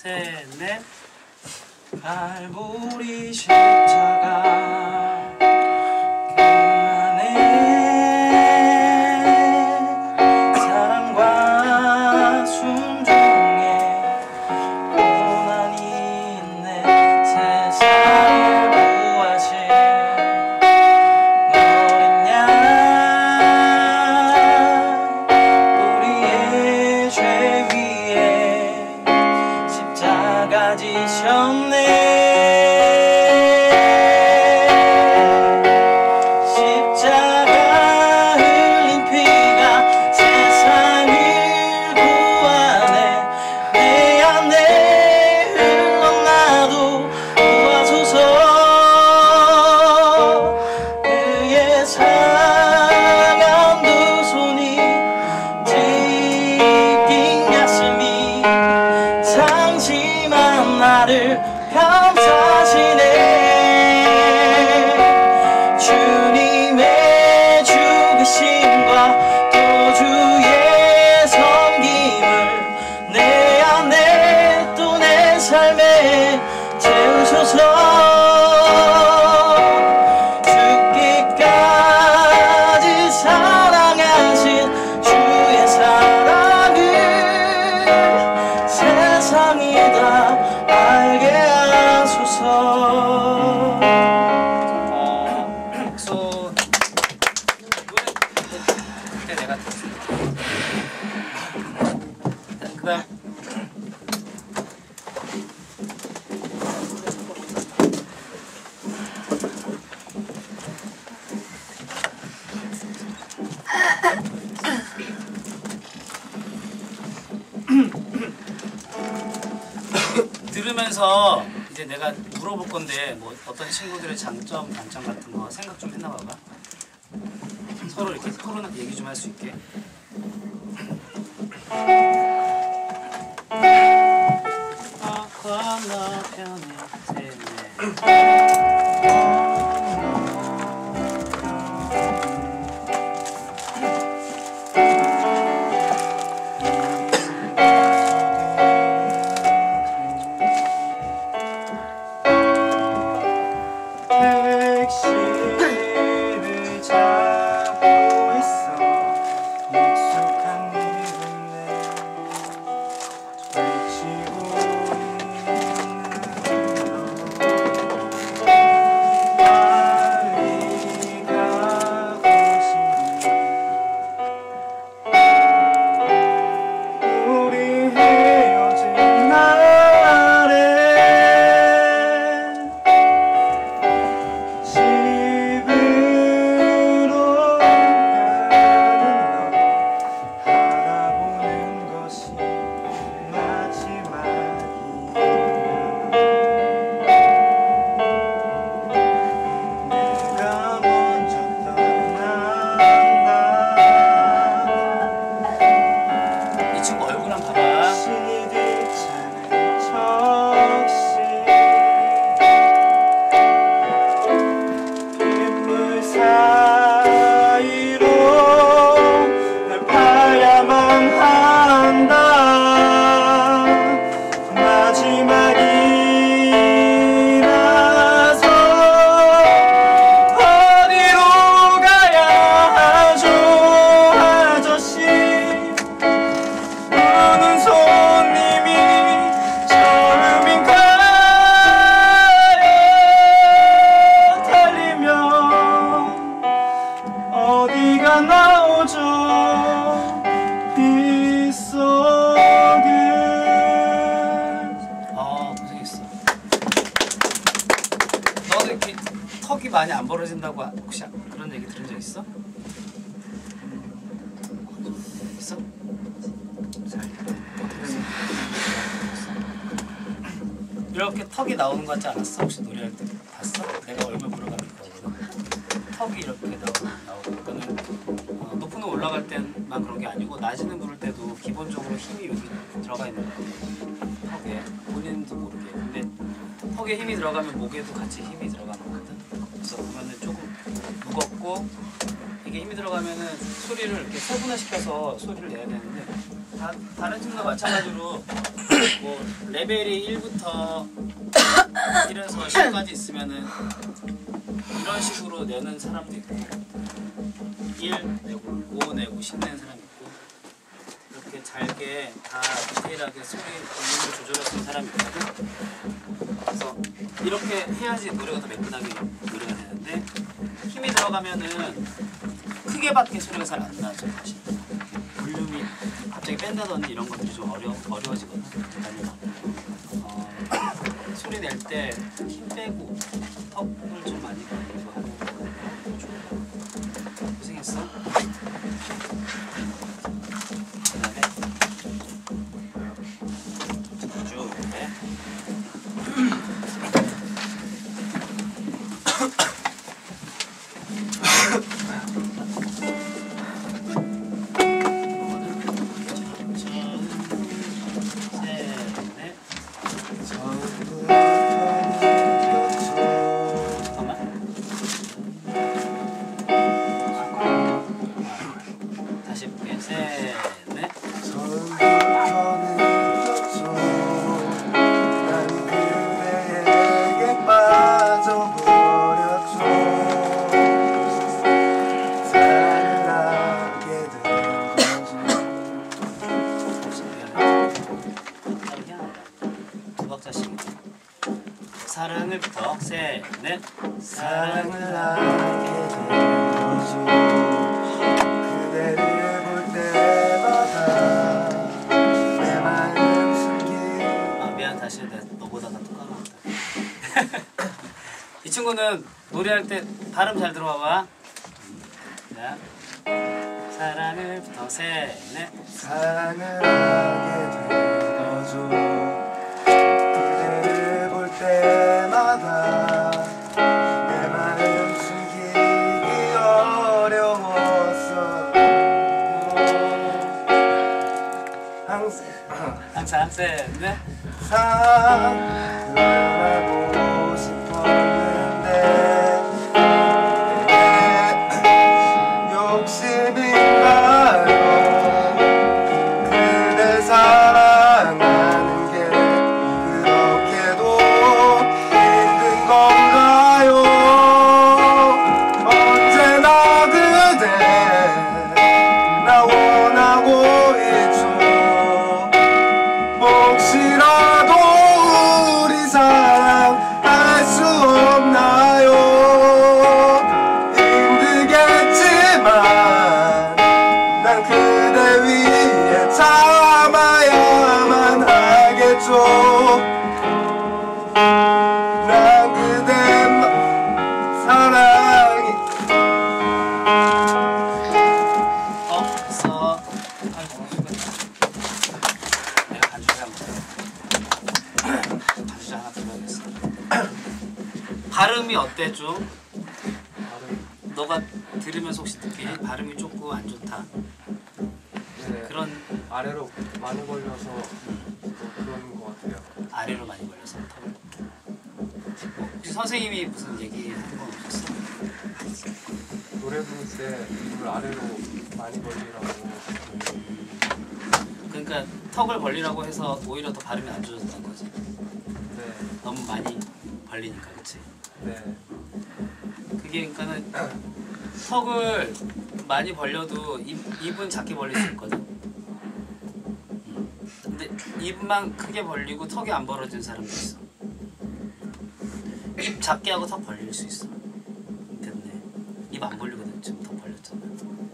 셋, 넷. 갈보리 십자가 그 안에 사랑과 순종의 고난이 있네. 세상을 구하신 어린 양 우리의 죄 위에 십자가 지셨네. 나를 감싸시네. 주님의 죽으심과 또 주의 섬김을 내 안에 또 내 삶에 채우소서. 죽기까지 사랑하신 주의 사랑을 세상이 다 알게 하소서. 박수. 그때 내가 됐어. 그다음 들으면서 이제 내가 물어볼 건데 뭐 어떤 친구들의 장점, 단점 같은 거 생각 좀 해나 봐봐. 서로 이렇게 토론 얘기 좀 할 수 있게. 건너편에 턱이 많이 안 벌어진다고 혹시 그런 얘기 들은 적 있어? 있어? 이렇게 턱이 나오는 거 같지 않았어? 혹시 노래할 때 봤어? 내가 얼굴 보러 가는 거거든. 턱이 이렇게 나오고 그거는 높은 데 올라갈 때만 그런 게 아니고 낮에는 부를 때도 기본적으로 힘이 여기 들어가 있는 거야. 턱에 본인도 모르게. 근데 턱에 힘이 들어가면 목에도 같이 힘이 들어가는 거거든. 그래서 보면은 조금 무겁고 이게 힘이 들어가면은 소리를 이렇게 세분화시켜서 소리를 내야 되는데 다른 팀도 마찬가지로 뭐 레벨이 1부터 1에서 10까지 있으면은 이런 식으로 내는 사람도 있고 1 내고 5 내고 10 내는 사람이 있고 이렇게 잘게 다 디테일하게 소리 볼륨을 조절할 수 있는 사람이 있거든. 그래서 이렇게 해야지 노래가 더 매끈하게 노래가 되는데 힘이 들어가면은 크게밖에 소리가 잘 안 나죠. 사실 볼륨이 갑자기 뺀다든지 이런 것들이 좀 어려워지거든. 소리 낼 때 힘 빼고 턱을 좀 많이 벌리고 하는 거 좋아. 고생했어. 그다음에 쭉 이렇게. 사랑을부터 셋, 넷. 사랑을 하게 된 거죠. 그대를 볼 때마다 내 마음 숨긴. 아 미안, 다시 해. 너보다 더 까먹었다. 이 친구는 노래할 때 발음 잘 들어봐봐. 자, 사랑을부터 셋, 넷. 사랑을 하게 된 거죠. 때마다 내 마음 숨기기 어려웠어. 항상 셋, 넷. 사랑하고 싶었는데 욕심인가요? 그대 사랑하는 게 그렇게도 힘든 건가요? 언제나 그대 나 원하고 있죠. 혹시라도 우리 사랑할 수 없나요? 힘들겠지만 난 그대 위해 참아야만 하겠죠. 난 그대 사랑이 됐어. 아이고, 내가 반주자 하나 불러야겠어. 발음이 어때 좀? 너가 들으면서 혹시 느끼니? 발음이 조금 안 좋다. 네, 그런 아래로 많이 걸려서 그런 것 같아요. 아래로 많이 걸려서 턱을. 혹시 선생님이 무슨 얘기한 건 없었어? 노래 부를 때 입을 아래로 많이 벌리라고. 그러니까 턱을 벌리라고 해서 오히려 더 발음이 안 좋아졌다는 거지. 네, 너무 많이 벌리니까, 그렇지? 네, 그게 그러니까는 턱을 많이 벌려도 입은 작게 벌릴 수 있거든. 근데 입만 크게 벌리고 턱이 안 벌어진 사람도 있어. 입 작게 하고 턱 벌릴 수 있어. 됐네. 입 안 벌리거든. 지금 턱 벌렸잖아.